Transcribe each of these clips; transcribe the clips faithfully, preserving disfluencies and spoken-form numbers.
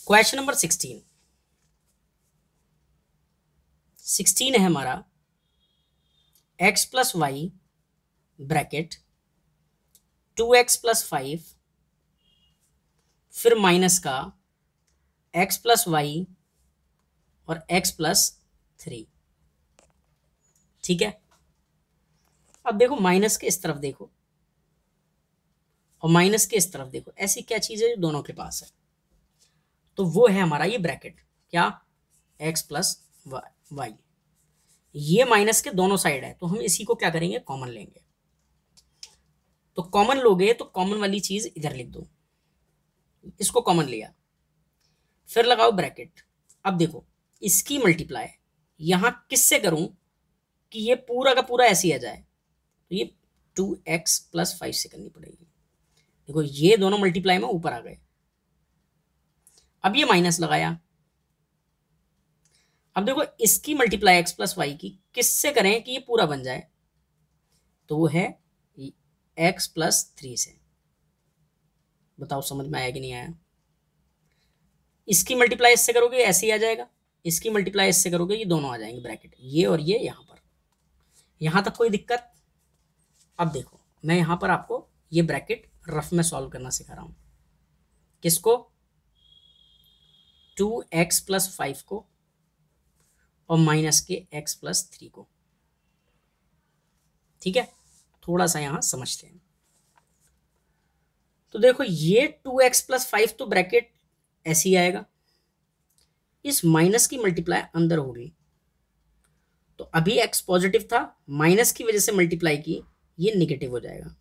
Question number sixteen sixteen है हमारा x plus y bracket two x plus five फिर minus का x plus y और x plus three. ठीक है, अब देखो माइनस के इस तरफ देखो और माइनस के इस तरफ देखो, ऐसी क्या चीज है जो दोनों के पास है? तो वो है हमारा ये ब्रैकेट, क्या? X plus y. ये माइनस के दोनों साइड है तो हम इसी को क्या करेंगे, कॉमन लेंगे। तो कॉमन लोगे तो कॉमन वाली चीज इधर लिख दो, इसको कॉमन लिया, फिर लगाओ ब्रैकेट। अब देखो इसकी मल्टीप्लाई यहां किससे करूं कि ये पूरा का पूरा ऐसे ही आ जाए, तो ये टू एक्स प्लस फाइव से करनी पड़ेगी। देखो ये दोनों मल्टीप्लाई में ऊपर आ गए। अब ये माइनस लगाया, अब देखो इसकी मल्टीप्लाई एक्स प्लस वाई की किससे करें कि ये पूरा बन जाए, तो वो है एक्स प्लस थ्री से। बताओ समझ में आया कि नहीं आया? इसकी मल्टीप्लाई इससे करोगे ऐसे ही आ जाएगा, इसकी मल्टीप्लाई इससे करोगे ये दोनों आ जाएंगे ब्रैकेट, ये और ये यहां पर। यहां तक कोई दिक्कत? अब देखो मैं यहां पर आपको ये ब्रैकेट रफ में सॉल्व करना सिखा रहा हूं। किसको? टू एक्स प्लस फाइव को और माइनस के एक्स प्लस थ्री को। ठीक है, थोड़ा सा यहां समझते हैं। तो देखो ये टू एक्स प्लस फाइव तो ब्रैकेट ऐसे ही आएगा, इस माइनस की मल्टीप्लाई अंदर होगी, तो अभी एक्स पॉजिटिव था, माइनस की वजह से मल्टीप्लाई की, ये निगेटिव हो जाएगा।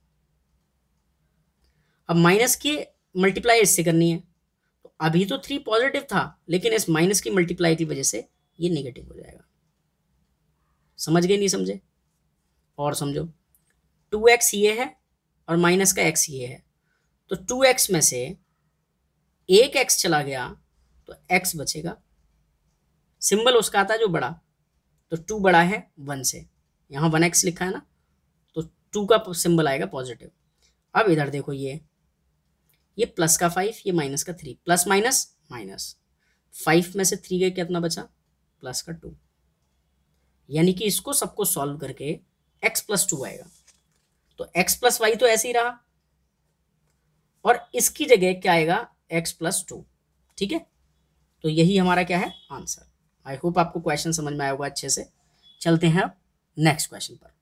अब माइनस की मल्टीप्लाई इससे करनी है, तो अभी तो थ्री पॉजिटिव था लेकिन इस माइनस की मल्टीप्लाई की वजह से ये नेगेटिव हो जाएगा। समझ गए नहीं समझे? और समझो, टू एक्स ये है और माइनस का एक्स ये है, तो टू एक्स में से एक एक्स चला गया तो एक्स बचेगा, सिंबल उसका आता है जो बड़ा, तो टू बड़ा है वन से, यहां वन एक्स लिखा है ना, तो टू का सिंबल आएगा पॉजिटिव। अब इधर देखो ये ये प्लस का फाइव, ये माइनस का three, plus minus minus, five में से थ्री गए कितना बचा? प्लस का टू। यानी कि इसको सबको सॉल्व करके एक्स प्लस टू आएगा, तो एक्स प्लस वाई तो ऐसे ही रहा और इसकी जगह क्या आएगा? X plus two. ठीक है, तो यही हमारा क्या है? आंसर। आई होप आपको क्वेश्चन समझ में आया होगा अच्छे से। चलते हैं अब नेक्स्ट क्वेश्चन पर।